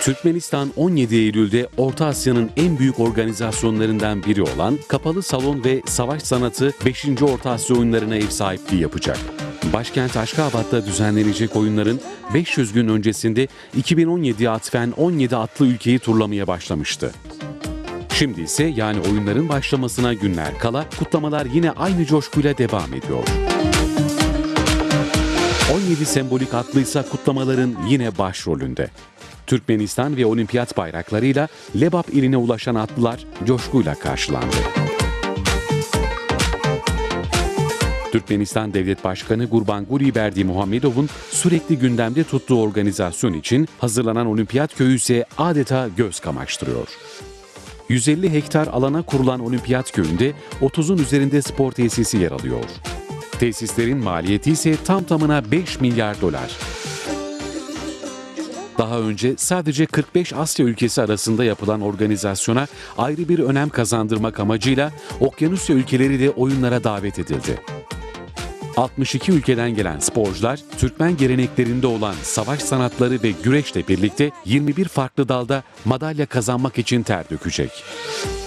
Türkmenistan 17 Eylül'de Orta Asya'nın en büyük organizasyonlarından biri olan Kapalı Salon ve Savaş Sanatı 5. Orta Asya Oyunları'na ev sahipliği yapacak. Başkent Aşkabat'ta düzenlenecek oyunların 500 gün öncesinde 2017'ye atfen 17 atlı ülkeyi turlamaya başlamıştı. Şimdi ise yani oyunların başlamasına günler kala kutlamalar yine aynı coşkuyla devam ediyor. 17 sembolik atlıysa kutlamaların yine başrolünde. Türkmenistan ve olimpiyat bayraklarıyla Lebap iline ulaşan atlılar coşkuyla karşılandı. Türkmenistan Devlet Başkanı Gurbanguly Berdimuhamedov'un sürekli gündemde tuttuğu organizasyon için hazırlanan olimpiyat köyü ise adeta göz kamaştırıyor. 150 hektar alana kurulan olimpiyat köyünde 30'un üzerinde spor tesisi yer alıyor. Tesislerin maliyeti ise tam tamına 5 milyar dolar. Daha önce sadece 45 Asya ülkesi arasında yapılan organizasyona ayrı bir önem kazandırmak amacıyla Okyanusya ülkeleri de oyunlara davet edildi. 62 ülkeden gelen sporcular, Türkmen geleneklerinde olan savaş sanatları ve güreşle birlikte 21 farklı dalda madalya kazanmak için ter dökecek.